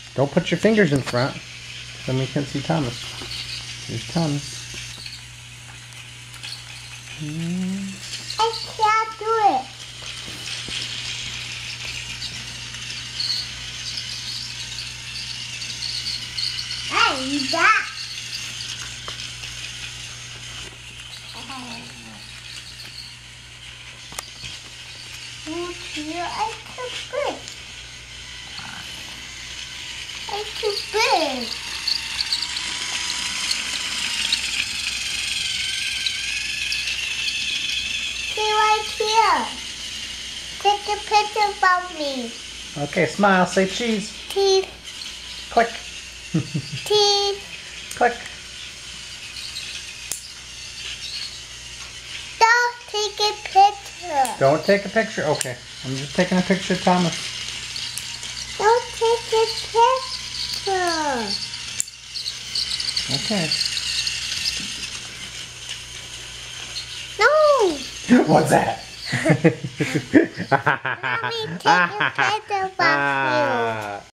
Don't put your fingers in front. Then we can see Thomas. Here's Thomas. I can't do it. And that. Oh dear, I'm too big. I'm too big. See right here. Take a picture of me. Okay, smile. Say cheese. Teeth. Click. Teeth. Click. Don't take a picture. Don't take a picture. Okay. I'm just taking a picture of Thomas. Don't take a picture. Okay. No. What's that? Mommy, take a picture of you.